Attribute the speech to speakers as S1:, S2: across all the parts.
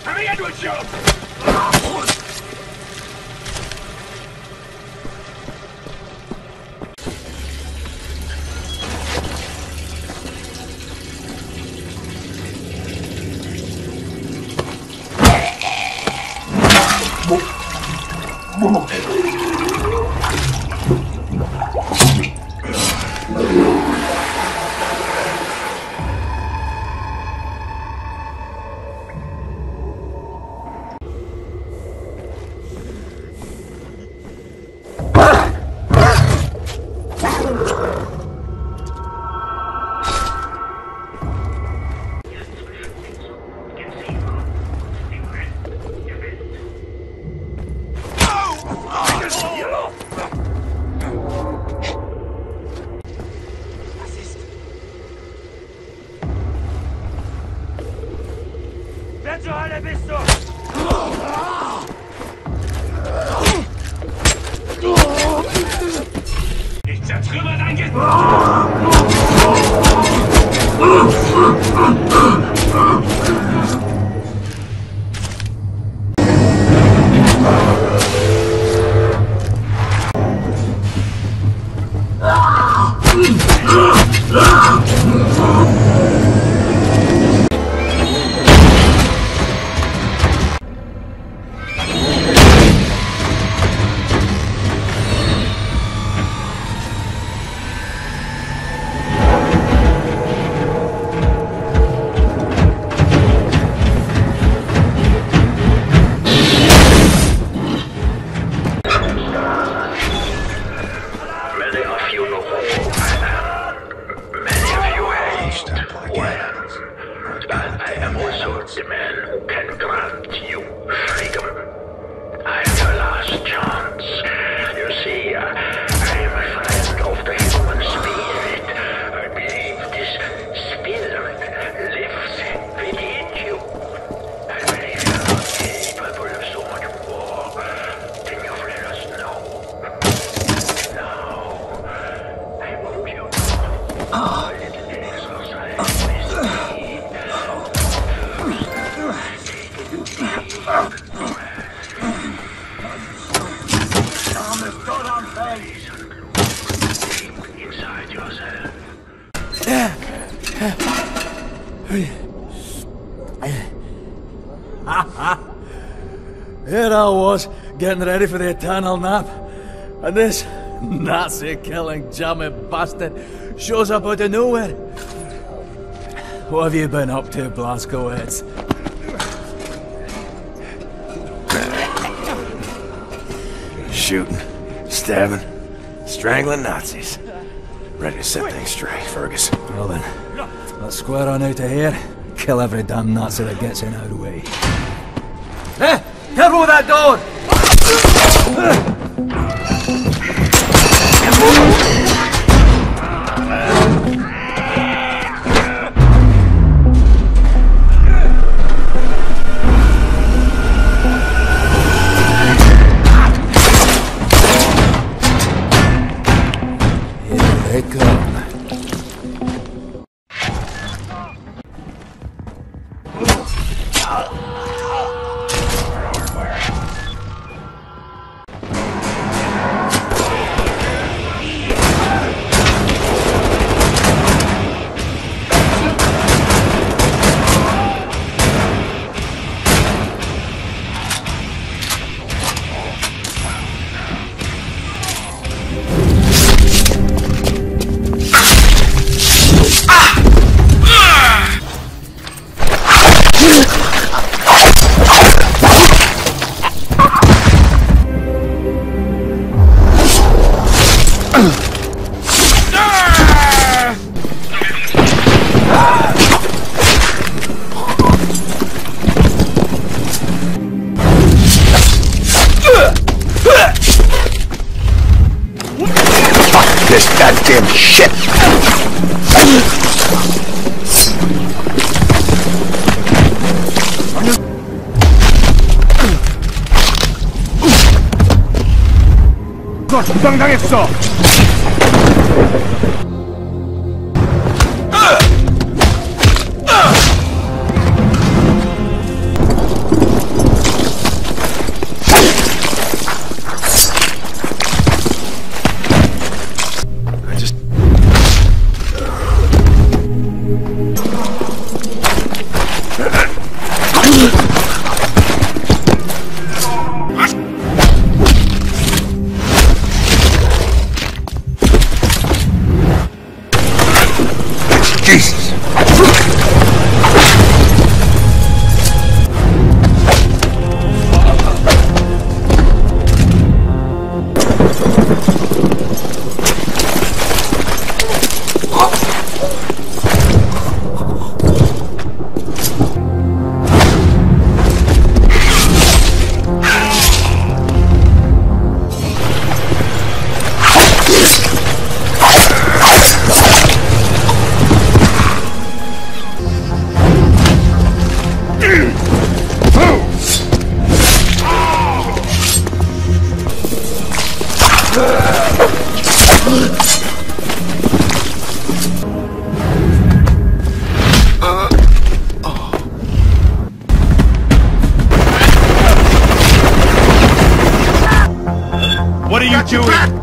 S1: Coming in with you!
S2: Wer zur Hölle bist du?
S1: Ich zertrümmer dein Gesicht!
S3: The man who can grant you freedom. I am your last chance. You see, I am a friend of the human spirit. I believe this spirit lives within you. I believe you are capable of so much more than you've let us know. Now, I hope you know a little exercise with me. Inside yourself.
S4: Here I was, getting ready for the eternal nap, and this Nazi-killing jammy bastard shows up out of nowhere. What have you been up to, Blazkowicz?
S5: Shooting, stabbing, strangling Nazis. Ready to set things straight, Fergus.
S4: Well then, let's square on out of here. Kill every damn Nazi that gets in our way. Hey! Careful with that door! Here they come.
S5: This goddamn shit!
S2: 너 중상당했어!
S5: Jesus!
S2: What are you doing?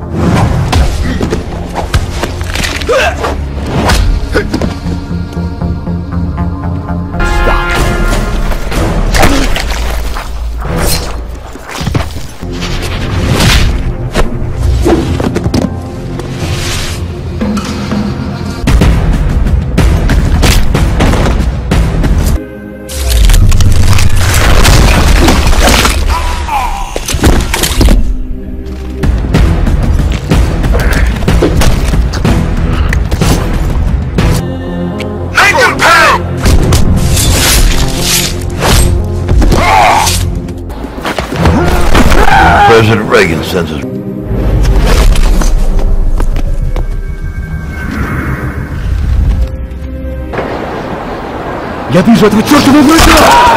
S5: President Reagan sends us.
S2: Я вижу этого чертова врага!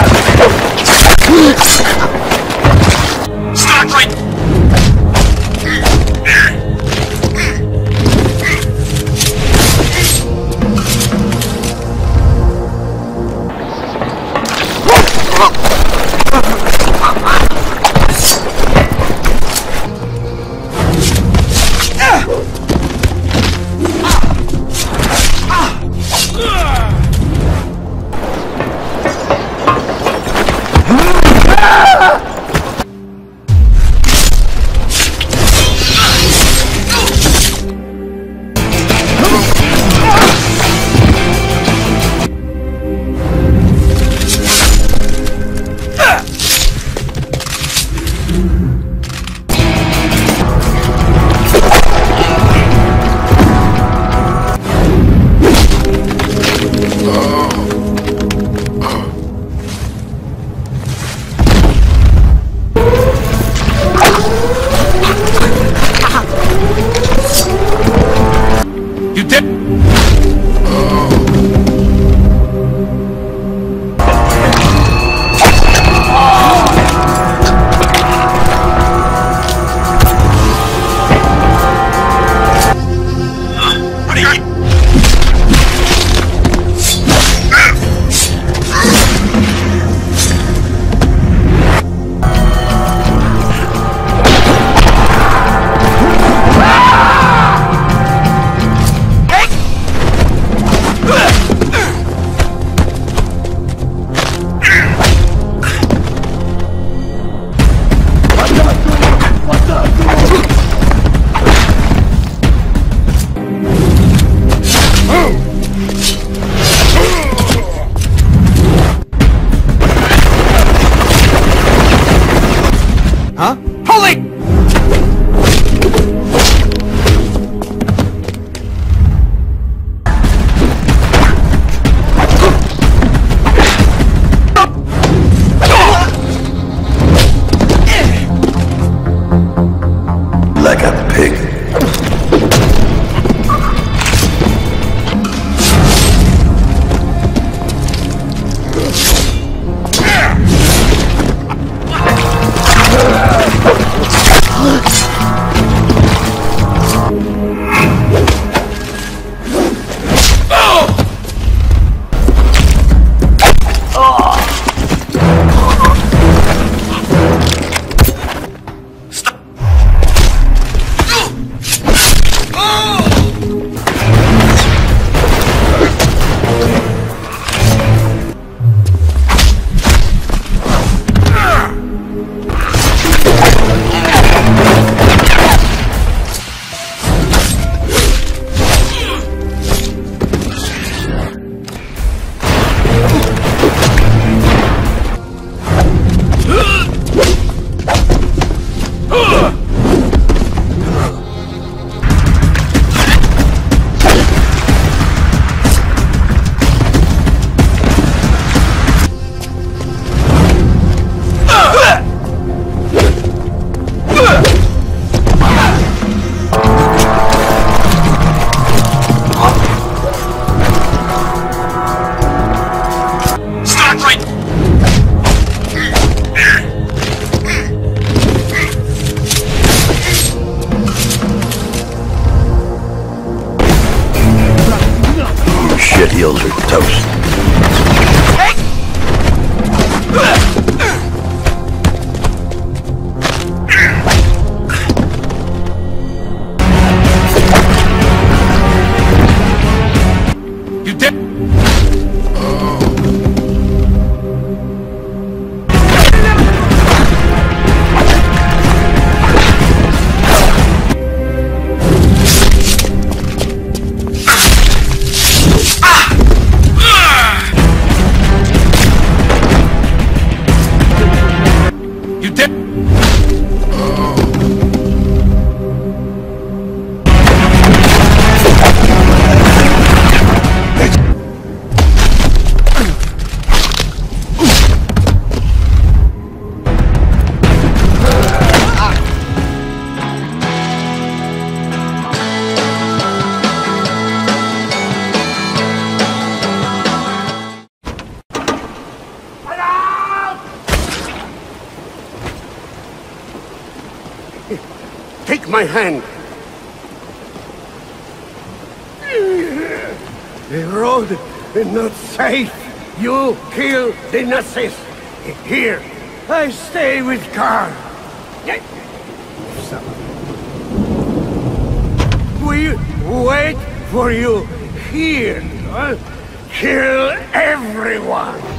S5: heels are toast.
S2: You dead? You dead?
S6: Take my hand. The road is not safe. You kill the Nazis. Here, I stay with Karl. We wait for you here. Kill everyone.